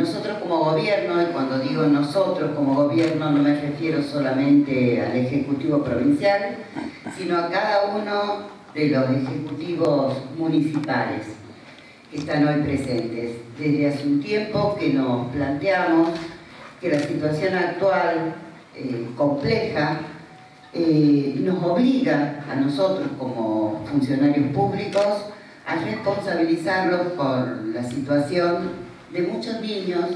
nosotros como gobierno, y cuando digo nosotros como gobierno no me refiero solamente al Ejecutivo Provincial, sino a cada uno de los ejecutivos municipales que están hoy presentes. Desde hace un tiempo que nos planteamos que la situación actual, compleja, nos obliga a nosotros como funcionarios públicos a responsabilizarlos por la situación de muchos niños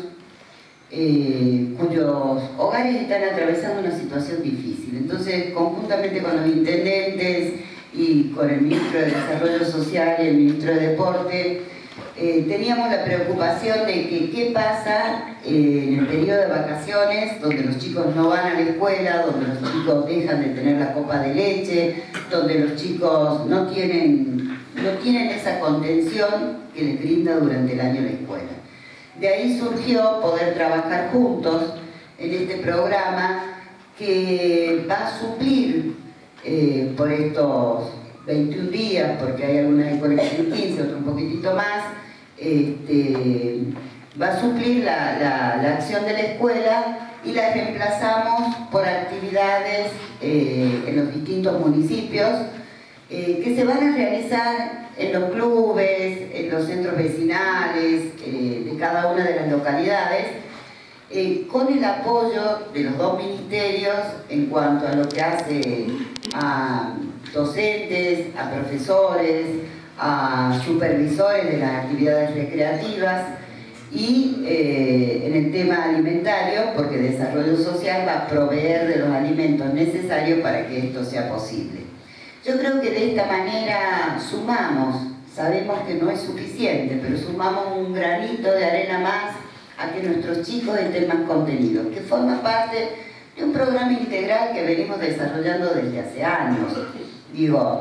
cuyos hogares están atravesando una situación difícil. Entonces, conjuntamente con los intendentes y con el ministro de Desarrollo Social y el ministro de Deporte, teníamos la preocupación de que qué pasa en el periodo de vacaciones, donde los chicos no van a la escuela, donde los chicos dejan de tener la copa de leche, donde los chicos no tienen esa contención que les brinda durante el año la escuela. De ahí surgió poder trabajar juntos en este programa que va a suplir por estos 21 días, porque hay algunas escuelas que tienen 15, otras un poquitito más, va a suplir la acción de la escuela y la reemplazamos por actividades en los distintos municipios que se van a realizar en los clubes, en los centros vecinales de cada una de las localidades, con el apoyo de los dos ministerios en cuanto a lo que hace a docentes, a profesores, a supervisores de las actividades recreativas y en el tema alimentario, porque Desarrollo Social va a proveer de los alimentos necesarios para que esto sea posible. Yo creo que de esta manera sumamos, sabemos que no es suficiente, pero sumamos un granito de arena más a que nuestros chicos estén más contenidos, que forma parte de un programa integral que venimos desarrollando desde hace años. Digo,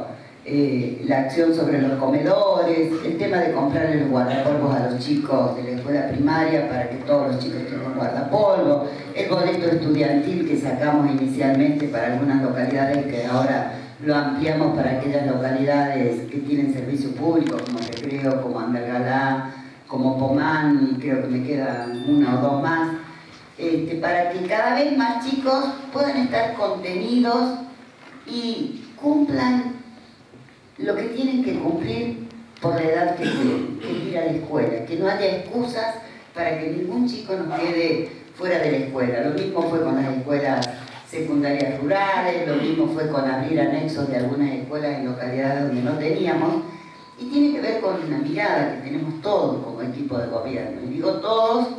la acción sobre los comedores, el tema de comprarle los guardapolvos a los chicos de la escuela primaria para que todos los chicos tengan guardapolvo, el boleto estudiantil que sacamos inicialmente para algunas localidades que ahora lo ampliamos para aquellas localidades que tienen servicio público, como Recreo, como Andalgalá, como Pomán, y creo que me quedan una o dos más, para que cada vez más chicos puedan estar contenidos y cumplan lo que tienen que cumplir por la edad que tienen, que es ir a la escuela, que no haya excusas para que ningún chico nos quede fuera de la escuela. Lo mismo fue con las escuelas secundarias rurales, lo mismo fue con abrir anexos de algunas escuelas en localidades donde no teníamos, y tiene que ver con una mirada que tenemos todos como equipo de gobierno. Y digo todos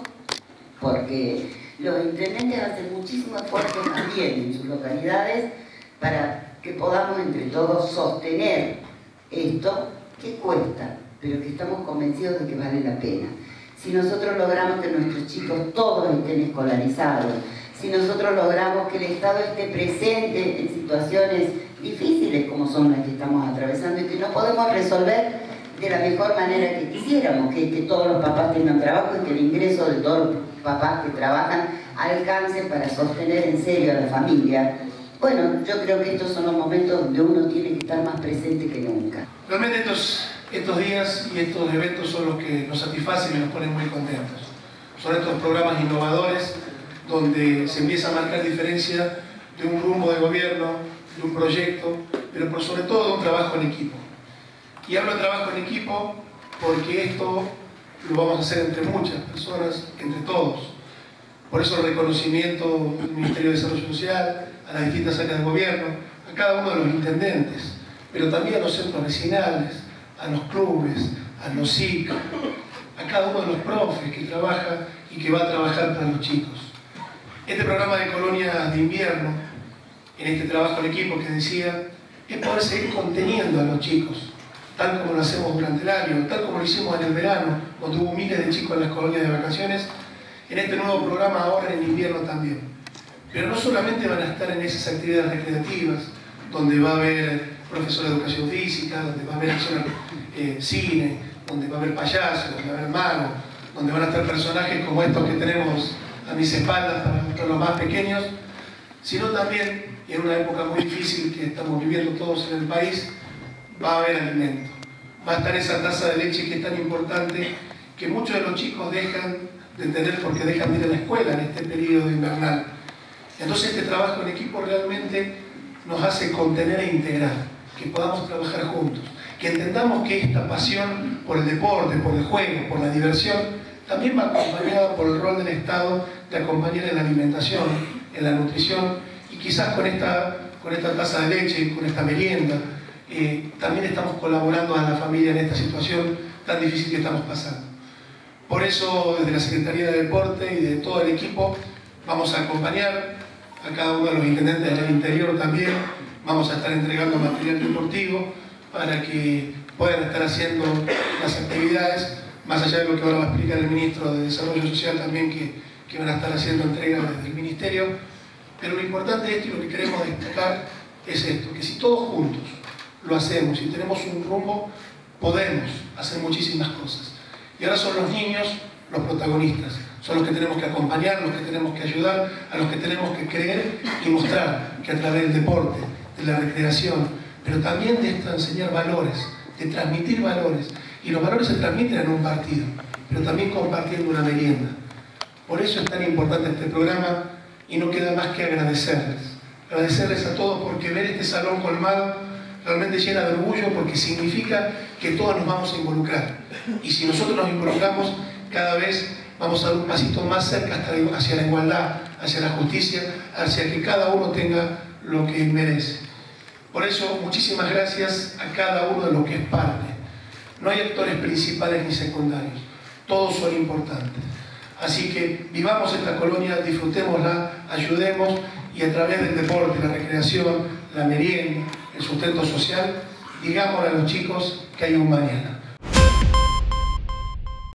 porque los intendentes hacen muchísimo esfuerzo también en sus localidades para que podamos entre todos sostener esto que cuesta, pero que estamos convencidos de que vale la pena. Si nosotros logramos que nuestros chicos todos estén escolarizados, si nosotros logramos que el Estado esté presente en situaciones difíciles como son las que estamos atravesando y que no podemos resolver de la mejor manera que quisiéramos, que todos los papás tengan trabajo y que el ingreso de todos los papás que trabajan alcance para sostener en serio a la familia. Bueno, yo creo que estos son los momentos donde uno tiene que estar más presente que nunca. Realmente estos días y estos eventos son los que nos satisfacen y nos ponen muy contentos. Son estos programas innovadores donde se empieza a marcar diferencia de un rumbo de gobierno, de un proyecto, pero por sobre todo de un trabajo en equipo. Y hablo de trabajo en equipo porque esto lo vamos a hacer entre muchas personas, entre todos. Por eso el reconocimiento del Ministerio de Desarrollo Social, a las distintas áreas del gobierno, a cada uno de los intendentes, pero también a los centros vecinales, a los clubes, a los SIC, a cada uno de los profes que trabaja y que va a trabajar para los chicos. Este programa de colonias de invierno, en este trabajo en equipo que decía, es poder seguir conteniendo a los chicos, tal como lo hacemos durante el año, tal como lo hicimos en el verano, donde hubo miles de chicos en las colonias de vacaciones, en este nuevo programa ahora en el invierno también. Pero no solamente van a estar en esas actividades recreativas, donde va a haber profesor de educación física, donde va a haber cine, donde va a haber payasos, donde va a haber magos, donde van a estar personajes como estos que tenemos a mis espaldas para los más pequeños, sino también, y en una época muy difícil que estamos viviendo todos en el país, va a haber alimento. Va a estar esa taza de leche que es tan importante, que muchos de los chicos dejan de entender por qué dejan de ir a la escuela en este periodo invernal. Entonces este trabajo en equipo realmente nos hace contener e integrar, que podamos trabajar juntos, que entendamos que esta pasión por el deporte, por el juego, por la diversión, también va acompañada por el rol del Estado de acompañar en la alimentación, en la nutrición, y quizás con esta taza de leche, con esta merienda, también estamos colaborando a la familia en esta situación tan difícil que estamos pasando. Por eso, desde la Secretaría de Deporte y de todo el equipo, vamos a acompañar a cada uno de los intendentes del interior también. Vamos a estar entregando material deportivo para que puedan estar haciendo las actividades, más allá de lo que ahora va a explicar el ministro de Desarrollo Social también, que van a estar haciendo entregas desde el ministerio. Pero lo importante de esto y lo que queremos destacar es esto, que si todos juntos lo hacemos y tenemos un rumbo, podemos hacer muchísimas cosas. Y ahora son los niños los protagonistas, son los que tenemos que acompañar, los que tenemos que ayudar, a los que tenemos que creer y mostrar que a través del deporte, de la recreación, pero también de esto enseñar valores, de transmitir valores. Y los valores se transmiten en un partido, pero también compartiendo una merienda. Por eso es tan importante este programa y no queda más que agradecerles. Agradecerles a todos porque ver este salón colmado realmente llena de orgullo, porque significa que todos nos vamos a involucrar. Y si nosotros nos involucramos, cada vez vamos a dar un pasito más cerca hacia la igualdad, hacia la justicia, hacia que cada uno tenga lo que merece. Por eso, muchísimas gracias a cada uno de los que es parte. No hay actores principales ni secundarios, todos son importantes. Así que vivamos esta colonia, disfrutémosla, ayudemos y a través del deporte, la recreación, la merienda, el sustento social, digámosle a los chicos que hay un mañana.